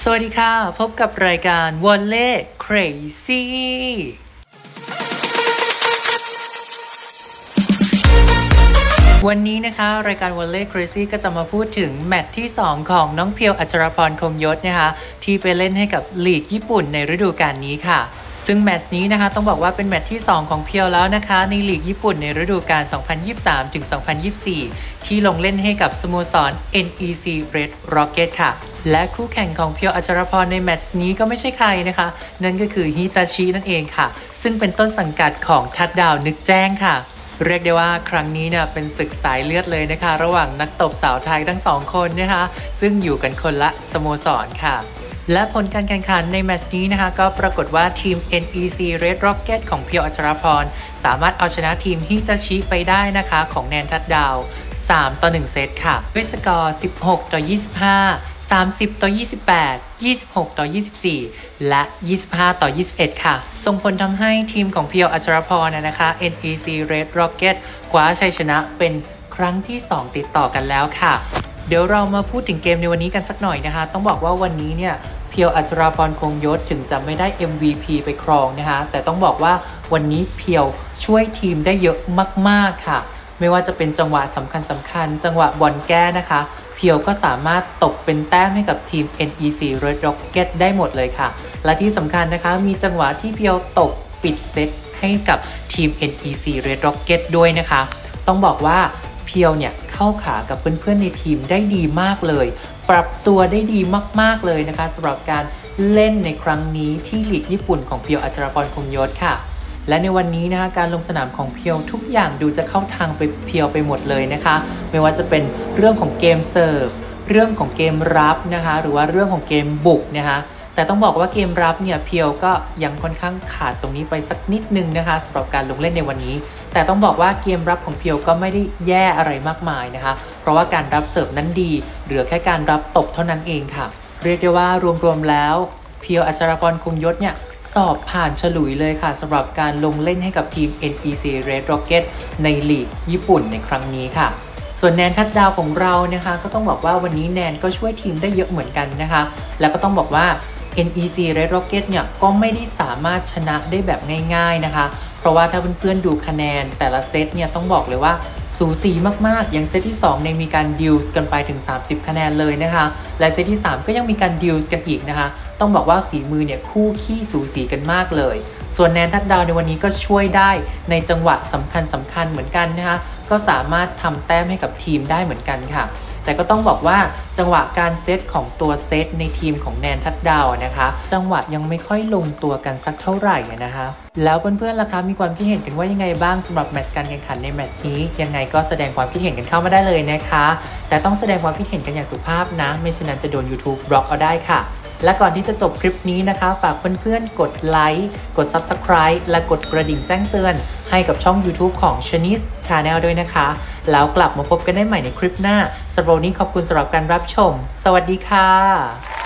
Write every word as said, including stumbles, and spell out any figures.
สวัสดีค่ะพบกับรายการ Volley Crazy วันนี้นะคะรายการ Volley Crazy ก็จะมาพูดถึงแมตช์ที่สองของน้องเพียวอัชรพรคงยศนะคะที่ไปเล่นให้กับลีกญี่ปุ่นในฤดูกาลนี้ค่ะซึ่งแมตช์นี้นะคะต้องบอกว่าเป็นแมตช์ที่สองของเพียวแล้วนะคะในลีกญี่ปุ่นในฤดูกาล สองพันยี่สิบสามถึงสองพันยี่สิบสี่ ที่ลงเล่นให้กับสโมสร เอ็น อี ซี Red Rocket ค่ะและคู่แข่งของเพียวอัชรพรในแมตช์นี้ก็ไม่ใช่ใครนะคะนั่นก็คือฮิตาชินั่นเองค่ะซึ่งเป็นต้นสังกัดของทัดดาวนึกแจ้งค่ะเรียกได้ว่าครั้งนี้เนี่ยเป็นศึกสายเลือดเลยนะคะระหว่างนักตบสาวไทยทั้งสองคนนะคะซึ่งอยู่กันคนละสโมสรค่ะและผลการแข่งขันในแมตช์นี้นะคะก็ปรากฏว่าทีม เอ็น อี ซี Red Rocket ของเพียวอัชรพรสามารถเอาชนะทีมฮิตาชิไปได้นะคะของแนนทัดดาวสามต่อหนึ่งเซตค่ะด้วยสกอร์สิบหกต่อยี่สิบห้า สามสิบต่อยี่สิบแปด ยี่สิบหกต่อยี่สิบสี่และยี่สิบห้าต่อยี่สิบเอ็ดค่ะส่งผลทำให้ทีมของเพียวอัชรพรนะคะ เอ็น อี ซี Red Rocket คว้าชัยชนะเป็นครั้งที่สองติดต่อกันแล้วค่ะเดี๋ยวเรามาพูดถึงเกมในวันนี้กันสักหน่อยนะคะต้องบอกว่าวันนี้เนี่ยเพียวอัชรพรคงยศถึงจะไม่ได้ เอ็ม วี พี ไปครองนะคะแต่ต้องบอกว่าวันนี้เพียวช่วยทีมได้เยอะมากๆค่ะไม่ว่าจะเป็นจังหวะสำคัญสำคัญจังหวะบอลแก้นะคะเพียวก็สามารถตบเป็นแต้มให้กับทีม เอ็น อี ซี Red Rocket ได้หมดเลยค่ะและที่สำคัญนะคะมีจังหวะที่เพียวตบปิดเซตให้กับทีม เอ็น อี ซี Red Rocket ด้วยนะคะต้องบอกว่าเพียวเนี่ยเข้าขากับเพื่อนๆในทีมได้ดีมากเลยปรับตัวได้ดีมากๆเลยนะคะสำหรับการเล่นในครั้งนี้ที่ลีกญี่ปุ่นของเพียวอัชรพรคงยศค่ะและในวันนี้นะคะการลงสนามของเพียวทุกอย่างดูจะเข้าทางไปเพียวไปหมดเลยนะคะไม่ว่าจะเป็นเรื่องของเกมเสิร์ฟเรื่องของเกมรับนะคะหรือว่าเรื่องของเกมบุกนะคะแต่ต้องบอกว่าเกมรับเนี่ยเพียวก็ยังค่อนข้างขาดตรงนี้ไปสักนิดนึงนะคะสำหรับการลงเล่นในวันนี้แต่ต้องบอกว่าเกมรับของเพียวก็ไม่ได้แย่อะไรมากมายนะคะเพราะว่าการรับเสิร์ฟนั้นดีเหลือแค่การรับตบเท่านั้นเองค่ะเรียกได้ว่ารวมๆแล้วเพียวอัชรพรคงยศเนี่ยสอบผ่านฉลุยเลยค่ะสำหรับการลงเล่นให้กับทีม เอ็น อี ซี Red Rocket ในลีกญี่ปุ่นในครั้งนี้ค่ะส่วนแนนทัดดาวของเรานะคะก็ต้องบอกว่าวันนี้แนนก็ช่วยทีมได้เยอะเหมือนกันนะคะแล้วก็ต้องบอกว่า เอ็น อี ซี Red Rocket เนี่ยก็ไม่ได้สามารถชนะได้แบบง่ายๆนะคะเพราะว่าถ้าเพื่อนๆดูคะแนนแต่ละเซตเนี่ยต้องบอกเลยว่าสูสีมากๆอย่างเซตที่สองเนี่ยมีการดิวส์กันไปถึงสามสิบคะแนนเลยนะคะและเซตที่สามก็ยังมีการดิวส์กันอีกนะคะต้องบอกว่าฝีมือเนี่ยคู่ขี้สูสีกันมากเลยส่วนแนนทัดดาวในวันนี้ก็ช่วยได้ในจังหวะสำคัญสำคัญเหมือนกันนะคะก็สามารถทำแต้มให้กับทีมได้เหมือนกันค่ะแต่ก็ต้องบอกว่าจังหวะการเซตของตัวเซตในทีมของแนนทัดดาวนะคะจังหวะยังไม่ค่อยลงตัวกันสักเท่าไหร่นะคะแล้วเพื่อนๆล่ะคะมีความคิดเห็นกันว่ายังไงบ้างสำหรับแมตช์การแข่งขันในแมตช์นี้ยังไงก็แสดงความคิดเห็นกันเข้ามาได้เลยนะคะแต่ต้องแสดงความคิดเห็นกันอย่างสุภาพนะไม่เช่นนั้นจะโดน YouTube บล็อกเอาได้ค่ะและก่อนที่จะจบคลิปนี้นะคะฝากเพื่อนๆกดไลค์กด Subscribe และกดกระดิ่งแจ้งเตือนให้กับช่อง YouTube ของ Shanice Channel ด้วยนะคะแล้วกลับมาพบกันได้ใหม่ในคลิปหน้าสำหรับวันนี้ขอบคุณสำหรับการรับชมสวัสดีค่ะ